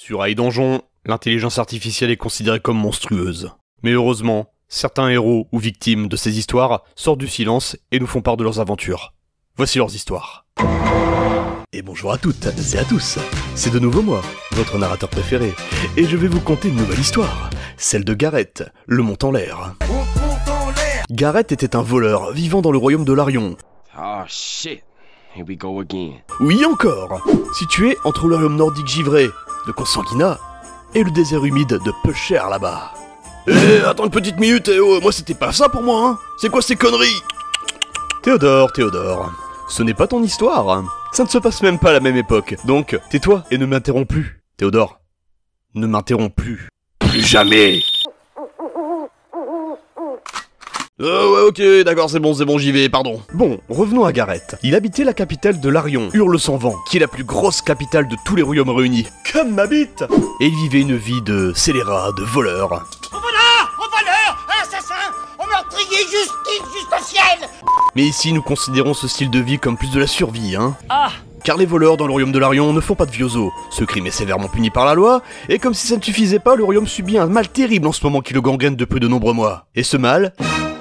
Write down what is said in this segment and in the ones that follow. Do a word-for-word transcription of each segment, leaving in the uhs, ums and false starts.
Sur High Donjon, l'intelligence artificielle est considérée comme monstrueuse. Mais heureusement, certains héros ou victimes de ces histoires sortent du silence et nous font part de leurs aventures. Voici leurs histoires. Et bonjour à toutes et à tous, c'est de nouveau moi, votre narrateur préféré, et je vais vous conter une nouvelle histoire, celle de Gareth, le mont en l'air. Gareth était un voleur vivant dans le royaume de Larion. Oh shit, here we go again. Oui encore, situé entre le royaume nordique givré de Consanguina et le désert humide de Peucher là-bas. Eh, attends une petite minute, eh oh, moi c'était pas ça pour moi, hein. C'est quoi ces conneries? Théodore, Théodore, ce n'est pas ton histoire. Ça ne se passe même pas à la même époque. Donc, tais-toi et ne m'interromps plus. Théodore, ne m'interromps plus. Plus jamais. Oh ouais, ok, d'accord, c'est bon, c'est bon, j'y vais, pardon. Bon, revenons à Gareth. Il habitait la capitale de Larion, Hurle-sans-Vent, qui est la plus grosse capitale de tous les royaumes réunis. Comme ma bite. Et il vivait une vie de scélérat, de voleur. Au voleur, au voleur, assassin, au meurtrier, justice, justiciel. Mais ici, nous considérons ce style de vie comme plus de la survie, hein. Ah. Car les voleurs dans le royaume de Larion ne font pas de vieux os. Ce crime est sévèrement puni par la loi, et comme si ça ne suffisait pas, le royaume subit un mal terrible en ce moment qui le gangrène depuis de nombreux mois. Et ce mal...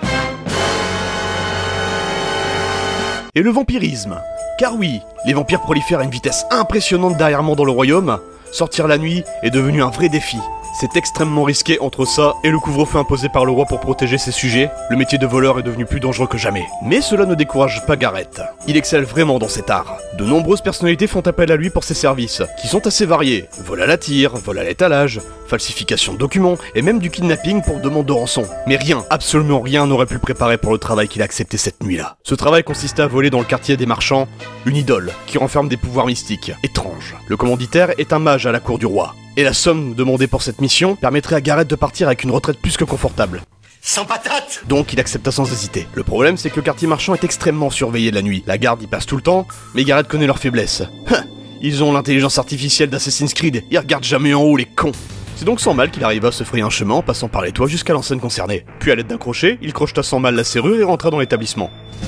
et le vampirisme. Car oui, les vampires prolifèrent à une vitesse impressionnante dernièrement dans le royaume. Sortir la nuit est devenu un vrai défi. C'est extrêmement risqué entre ça et le couvre-feu imposé par le roi pour protéger ses sujets. Le métier de voleur est devenu plus dangereux que jamais. Mais cela ne décourage pas Gareth. Il excelle vraiment dans cet art. De nombreuses personnalités font appel à lui pour ses services, qui sont assez variés. Vol à la tire, vol à l'étalage, falsification de documents, et même du kidnapping pour demande de rançon. Mais rien, absolument rien n'aurait pu le préparer pour le travail qu'il a accepté cette nuit-là. Ce travail consistait à voler dans le quartier des marchands une idole qui renferme des pouvoirs mystiques étranges. Le commanditaire est un mage à la cour du roi. Et la somme demandée pour cette mission permettrait à Gareth de partir avec une retraite plus que confortable. Sans patate. Donc il accepta sans hésiter. Le problème c'est que le quartier marchand est extrêmement surveillé la nuit. La garde y passe tout le temps, mais Gareth connaît leurs faiblesses. Ils ont l'intelligence artificielle d'Assassin's Creed, ils regardent jamais en haut les cons. C'est donc sans mal qu'il arriva à se frayer un chemin en passant par les toits jusqu'à l'enseigne concernée. Puis à l'aide d'un crochet, il crocheta sans mal la serrure et rentra dans l'établissement.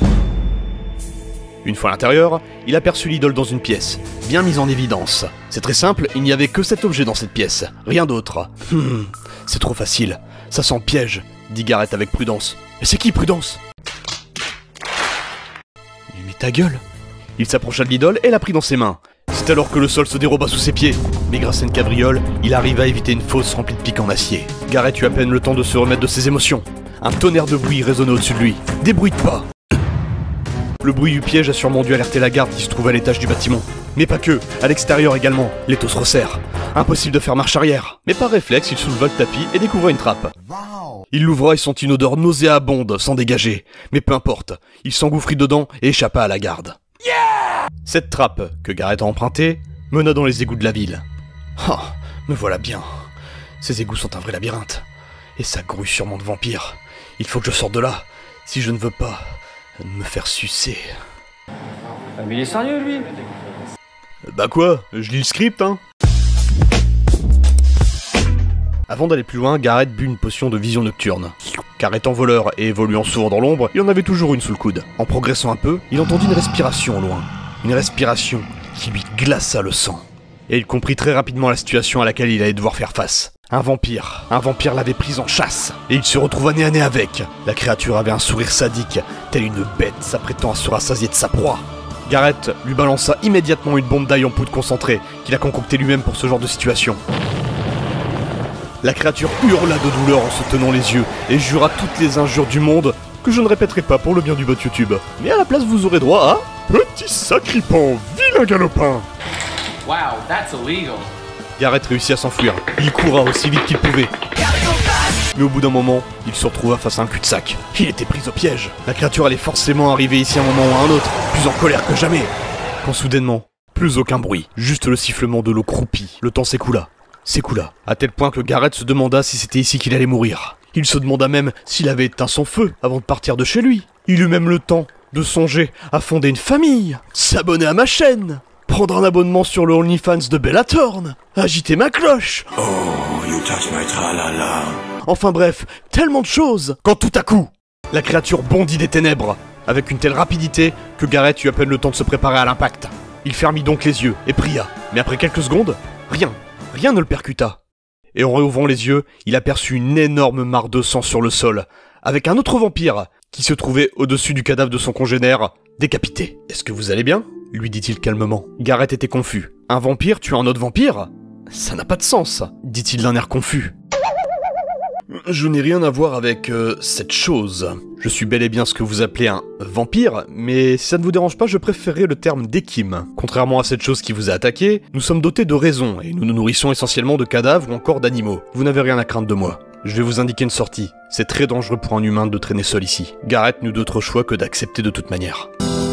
Une fois à l'intérieur, il aperçut l'idole dans une pièce, bien mise en évidence. C'est très simple, il n'y avait que cet objet dans cette pièce, rien d'autre. Hmm, c'est trop facile, ça sent piège, dit Gareth avec prudence. Mais c'est qui Prudence? Mais ta gueule. Il s'approcha de l'idole et la prit dans ses mains. C'est alors que le sol se déroba sous ses pieds. Mais grâce à une cabriole, il arriva à éviter une fosse remplie de pics en acier. Gareth eut à peine le temps de se remettre de ses émotions. Un tonnerre de bruit résonna au-dessus de lui. Des bruits de pas. Le bruit du piège a sûrement dû alerter la garde qui se trouve à l'étage du bâtiment. Mais pas que, à l'extérieur également, l'étau se resserre. Impossible de faire marche arrière. Mais par réflexe, il souleva le tapis et découvra une trappe. Il l'ouvra et sentit une odeur nauséabonde s'en dégager. Mais peu importe, il s'engouffrit dedans et échappa à la garde. Yeah. Cette trappe, que Gareth a empruntée, mena dans les égouts de la ville. Oh, me voilà bien. Ces égouts sont un vrai labyrinthe. Et ça grouille sûrement de vampires. Il faut que je sorte de là, si je ne veux pas... me faire sucer. Ah, mais il est sérieux lui. Bah quoi, je lis le script hein. Avant d'aller plus loin, Gareth but une potion de vision nocturne. Car étant voleur et évoluant souvent dans l'ombre, il en avait toujours une sous le coude. En progressant un peu, il entendit une respiration au loin. Une respiration qui lui glaça le sang. Et il comprit très rapidement la situation à laquelle il allait devoir faire face. Un vampire. Un vampire l'avait pris en chasse. Et il se retrouva nez à nez avec. La créature avait un sourire sadique, telle une bête s'apprêtant à se rassasier de sa proie. Gareth lui balança immédiatement une bombe d'ail en poudre concentrée, qu'il a concoctée lui-même pour ce genre de situation. La créature hurla de douleur en se tenant les yeux, et jura toutes les injures du monde, que je ne répéterai pas pour le bien du bot YouTube. Mais à la place vous aurez droit à... Petit sacripant, vilain galopin. Wow, that's illegal. Gareth réussit à s'enfuir. Il courra aussi vite qu'il pouvait. Mais au bout d'un moment, il se retrouva face à un cul-de-sac. Il était pris au piège. La créature allait forcément arriver ici à un moment ou à un autre, plus en colère que jamais. Quand soudainement, plus aucun bruit, juste le sifflement de l'eau croupie. Le temps s'écoula, s'écoula, à tel point que Gareth se demanda si c'était ici qu'il allait mourir. Il se demanda même s'il avait éteint son feu avant de partir de chez lui. Il eut même le temps de songer à fonder une famille, s'abonner à ma chaîne, prendre un abonnement sur le OnlyFans de Bella Thorne, agiter ma cloche. Oh, you touch my tralala. Enfin bref, tellement de choses. Quand tout à coup, la créature bondit des ténèbres, avec une telle rapidité que Gareth eut à peine le temps de se préparer à l'impact. Il fermit donc les yeux et pria, mais après quelques secondes, rien. rien ne le percuta. Et en réouvrant les yeux, il aperçut une énorme mare de sang sur le sol, avec un autre vampire qui se trouvait au-dessus du cadavre de son congénère, décapité. « Est-ce que vous allez bien ?» lui dit-il calmement. Garrett était confus. « Un vampire tue un autre vampire ? Ça n'a pas de sens !» dit-il d'un air confus. « Je n'ai rien à voir avec euh, cette chose. Je suis bel et bien ce que vous appelez un vampire, mais si ça ne vous dérange pas, je préférerais le terme d'équime. Contrairement à cette chose qui vous a attaqué, nous sommes dotés de raison, et nous nous nourrissons essentiellement de cadavres ou encore d'animaux. Vous n'avez rien à craindre de moi. Je vais vous indiquer une sortie. C'est très dangereux pour un humain de traîner seul ici. Garrett n'eut d'autre choix que d'accepter de toute manière.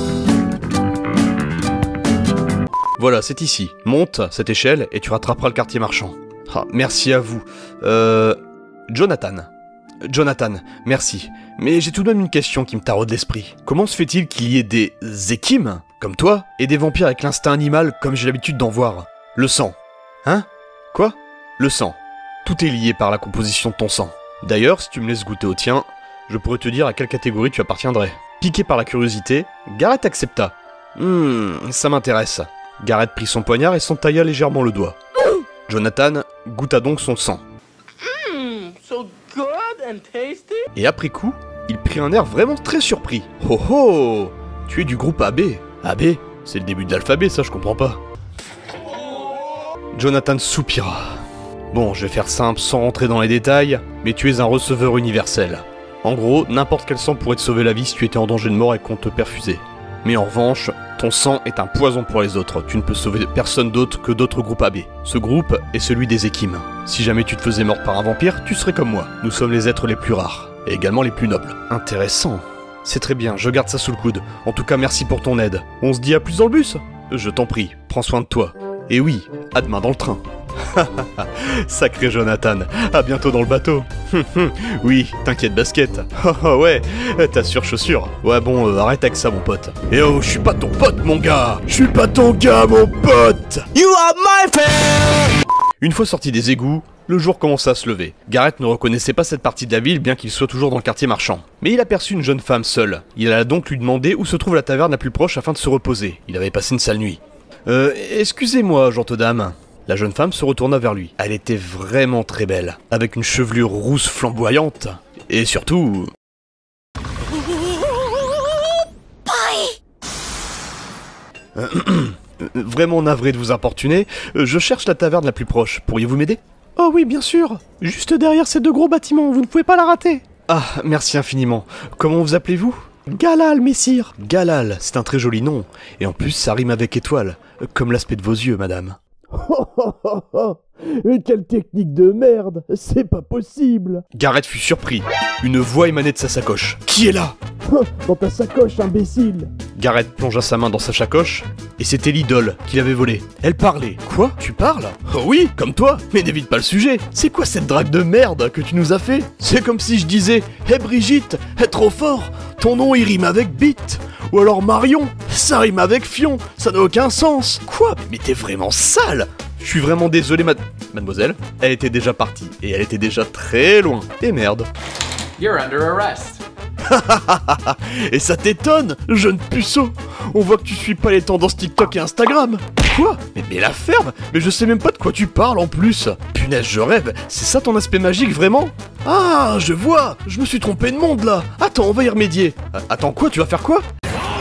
Voilà, c'est ici. Monte cette échelle et tu rattraperas le quartier marchand. Ah, merci à vous. Euh... Jonathan. Jonathan, merci. Mais j'ai tout de même une question qui me taraude l'esprit. Comment se fait-il qu'il y ait des équimes, comme toi, et des vampires avec l'instinct animal comme j'ai l'habitude d'en voir? Le sang. Hein? Quoi? Le sang. Tout est lié par la composition de ton sang. D'ailleurs, si tu me laisses goûter au tien, je pourrais te dire à quelle catégorie tu appartiendrais. Piqué par la curiosité, Garrett accepta. Hmm, ça m'intéresse. Garrett prit son poignard et s'entailla légèrement le doigt. Jonathan goûta donc son sang. So good and tasty. Et après coup, il prit un air vraiment très surpris. Oh oh! Tu es du groupe A B. A B? C'est le début de l'alphabet, ça je comprends pas. Jonathan soupira. Bon, je vais faire simple sans rentrer dans les détails, mais tu es un receveur universel. En gros, n'importe quel sang pourrait te sauver la vie si tu étais en danger de mort et qu'on te perfusait. Mais en revanche, ton sang est un poison pour les autres. Tu ne peux sauver personne d'autre que d'autres groupes A B. Ce groupe est celui des équimes. Si jamais tu te faisais mordre par un vampire, tu serais comme moi. Nous sommes les êtres les plus rares, et également les plus nobles. Intéressant. C'est très bien, je garde ça sous le coude. En tout cas, merci pour ton aide. On se dit à plus dans le bus? Je t'en prie, prends soin de toi. Et oui, à demain dans le train. Sacré Jonathan, à bientôt dans le bateau. Oui, t'inquiète basket. Oh ouais, t'as sûr chaussure. Ouais bon, euh, arrête avec ça mon pote. Eh oh, je suis pas ton pote mon gars. Je suis pas ton gars mon pote. You are my friend. Une fois sorti des égouts, le jour commença à se lever. Garrett ne reconnaissait pas cette partie de la ville bien qu'il soit toujours dans le quartier marchand. Mais il aperçut une jeune femme seule. Il alla donc lui demander où se trouve la taverne la plus proche afin de se reposer. Il avait passé une sale nuit. Euh, excusez-moi, gentille dame. La jeune femme se retourna vers lui. Elle était vraiment très belle, avec une chevelure rousse flamboyante, et surtout... Euh, vraiment navré de vous importuner, je cherche la taverne la plus proche, pourriez-vous m'aider? Oh oui, bien sûr, juste derrière ces deux gros bâtiments, vous ne pouvez pas la rater. Ah, merci infiniment. Comment vous appelez-vous? Galal, messire. Galal, c'est un très joli nom, et en plus ça rime avec étoile, comme l'aspect de vos yeux, madame. Oh oh oh oh. Quelle technique de merde. C'est pas possible. Garrett fut surpris. Une voix émanait de sa sacoche. Qui est là? Dans ta sacoche, imbécile. Garrett plongea sa main dans sa sacoche, et c'était l'idole qu'il avait volée. Elle parlait. Quoi? Tu parles? Oh oui, comme toi, mais n'évite pas le sujet. C'est quoi cette drague de merde que tu nous as fait? C'est comme si je disais, hé hey Brigitte, hé trop fort, ton nom il rime avec bite. Ou alors Marion, ça rime avec fion, ça n'a aucun sens. Quoi? Mais t'es vraiment sale. Je suis vraiment désolé, mad... mademoiselle. Elle était déjà partie, et elle était déjà très loin. Et merde. You're under arrest. Et ça t'étonne, jeune puceau? On voit que tu suis pas les tendances TikTok et Instagram. Quoi? Mais, mais la ferme? Mais je sais même pas de quoi tu parles en plus. Punaise, je rêve. C'est ça ton aspect magique, vraiment? Ah, je vois. Je me suis trompé de monde, là. Attends, on va y remédier. Euh, attends, quoi? Tu vas faire quoi?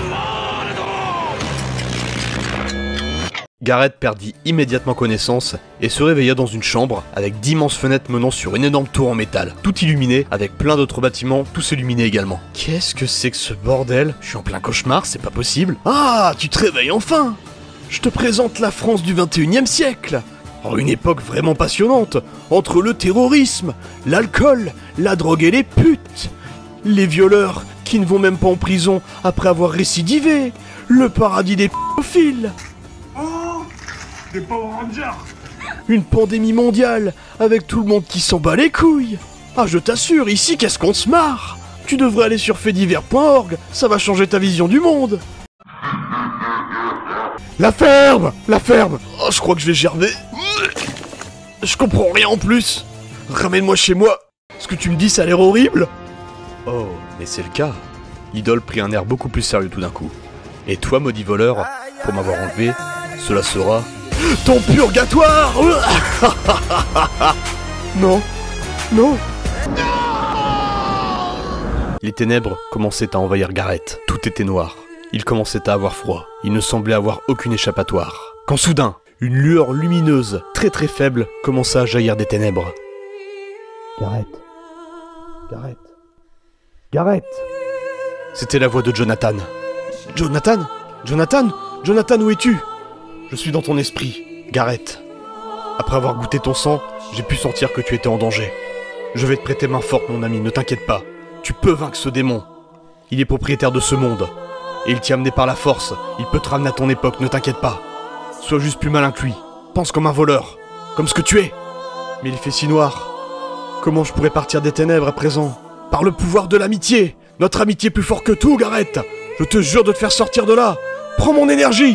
Garrett perdit immédiatement connaissance et se réveilla dans une chambre avec d'immenses fenêtres menant sur une énorme tour en métal, tout illuminé avec plein d'autres bâtiments, tous illuminés également. Qu'est-ce que c'est que ce bordel? Je suis en plein cauchemar, c'est pas possible. Ah, tu te réveilles enfin! Je te présente la France du vingt et unième siècle. En une époque vraiment passionnante, entre le terrorisme, l'alcool, la drogue et les putes, les violeurs qui ne vont même pas en prison après avoir récidivé, le paradis des pédophiles. Des Power Rangers. Une pandémie mondiale, avec tout le monde qui s'en bat les couilles. Ah, je t'assure, ici, qu'est-ce qu'on se marre. Tu devrais aller sur faits divers point org, ça va changer ta vision du monde. La ferme! La ferme! Oh, je crois que je vais gerber. Je comprends rien en plus. Ramène-moi chez moi. Ce que tu me dis, ça a l'air horrible. Oh, mais c'est le cas. L'idole prit un air beaucoup plus sérieux tout d'un coup. Et toi, maudit voleur, pour m'avoir enlevé, cela sera... ton purgatoire. Non, non. Les ténèbres commençaient à envahir Garrett. Tout était noir. Il commençait à avoir froid. Il ne semblait avoir aucune échappatoire. Quand soudain, une lueur lumineuse, très très faible, commença à jaillir des ténèbres. Garrett. Garrett. Garrett. C'était la voix de Jonathan. Jonathan? Jonathan? Jonathan, où es-tu? Je suis dans ton esprit, Garrett. Après avoir goûté ton sang, j'ai pu sentir que tu étais en danger. Je vais te prêter main forte, mon ami, ne t'inquiète pas. Tu peux vaincre ce démon. Il est propriétaire de ce monde. Et il t'y a amené par la force. Il peut te ramener à ton époque, ne t'inquiète pas. Sois juste plus malin que lui. Pense comme un voleur. Comme ce que tu es. Mais il fait si noir. Comment je pourrais partir des ténèbres à présent? Par le pouvoir de l'amitié. Notre amitié est plus fort que tout, Garrett. Je te jure de te faire sortir de là. Prends mon énergie.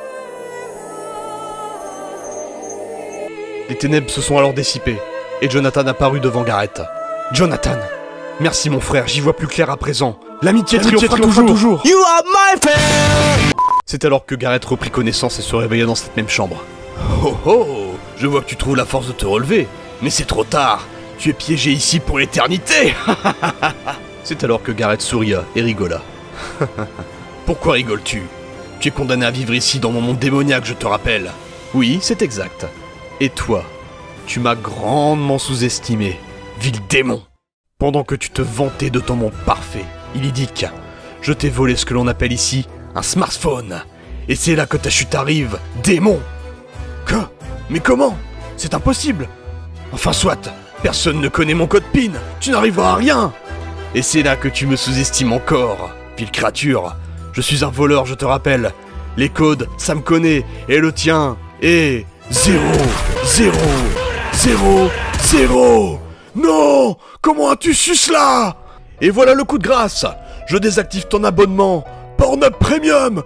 Les ténèbres se sont alors dissipées. Et Jonathan apparut devant Garrett. Jonathan. Merci mon frère, j'y vois plus clair à présent. L'amitié triomphera toujours. toujours. You are my friend. C'est alors que Garrett reprit connaissance et se réveilla dans cette même chambre. Oh oh, je vois que tu trouves la force de te relever. Mais c'est trop tard. Tu es piégé ici pour l'éternité. C'est alors que Garrett souria et rigola. Pourquoi rigoles-tu? Tu es condamné à vivre ici dans mon monde démoniaque, je te rappelle. Oui, c'est exact. Et toi, tu m'as grandement sous-estimé, vil démon. Pendant que tu te vantais de ton monde parfait, illidique, je t'ai volé ce que l'on appelle ici un smartphone. Et c'est là que ta chute arrive, démon. Quoi? Mais comment? C'est impossible. Enfin soit, personne ne connaît mon code PIN, tu n'arriveras à rien. Et c'est là que tu me sous-estimes encore, ville créature. Je suis un voleur, je te rappelle. Les codes, ça me connaît, et le tien est... Zéro, zéro, zéro, zéro. Non! Comment as-tu su cela? Et voilà le coup de grâce. Je désactive ton abonnement. Pornhub Premium.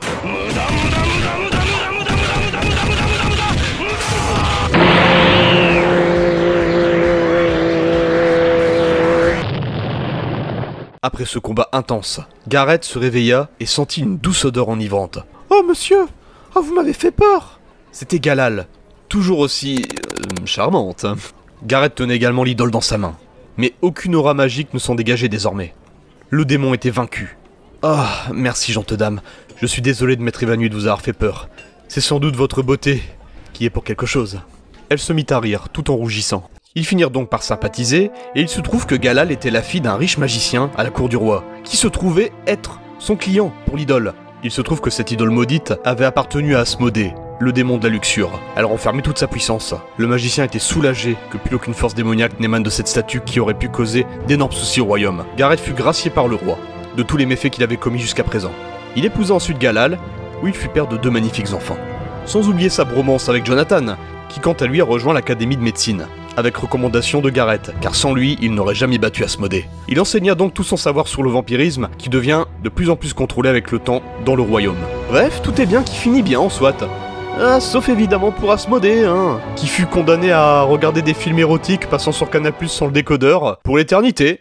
Après ce combat intense, Garrett se réveilla et sentit une douce odeur enivrante. Oh monsieur! Oh vous m'avez fait peur! C'était Galal, toujours aussi... Euh, charmante. Garrett tenait également l'idole dans sa main. Mais aucune aura magique ne s'en dégageait désormais. Le démon était vaincu. Ah, merci gente dame. Je suis désolé de m'être évanoui de vous avoir fait peur. C'est sans doute votre beauté qui est pour quelque chose. Elle se mit à rire, tout en rougissant. Ils finirent donc par sympathiser, et il se trouve que Galal était la fille d'un riche magicien à la cour du roi, qui se trouvait être son client pour l'idole. Il se trouve que cette idole maudite avait appartenu à Asmodée, le démon de la luxure. Elle renfermait toute sa puissance. Le magicien était soulagé que plus aucune force démoniaque n'émane de cette statue qui aurait pu causer d'énormes soucis au royaume. Garrett fut gracié par le roi, de tous les méfaits qu'il avait commis jusqu'à présent. Il épousa ensuite Galal, où il fut père de deux magnifiques enfants. Sans oublier sa bromance avec Jonathan, qui quant à lui a rejoint l'académie de médecine, avec recommandation de Garrett, car sans lui, il n'aurait jamais battu Asmodée. Il enseigna donc tout son savoir sur le vampirisme, qui devient de plus en plus contrôlé avec le temps dans le royaume. Bref, tout est bien qui finit bien en soit. Ah, sauf évidemment pour Asmodée, hein, qui fut condamné à regarder des films érotiques passant sur Canal plus sans le décodeur, pour l'éternité.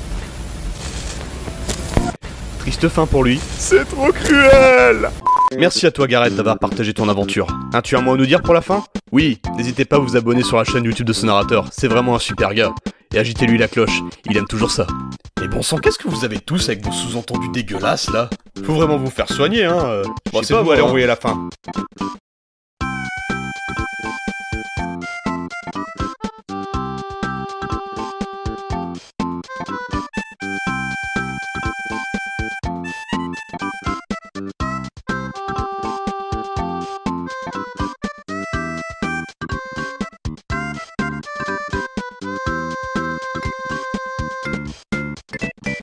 Triste fin pour lui. C'est trop cruel! Merci à toi Garrett d'avoir partagé ton aventure. Hein, tu as un mot à nous dire pour la fin? Oui, n'hésitez pas à vous abonner sur la chaîne YouTube de ce narrateur, c'est vraiment un super gars. Et agitez-lui la cloche, il aime toujours ça. Mais bon sang, qu'est-ce que vous avez tous avec vos sous-entendus dégueulasses là? Faut vraiment vous faire soigner hein. Euh, bon, c'est pas vous allez envoyer la fin.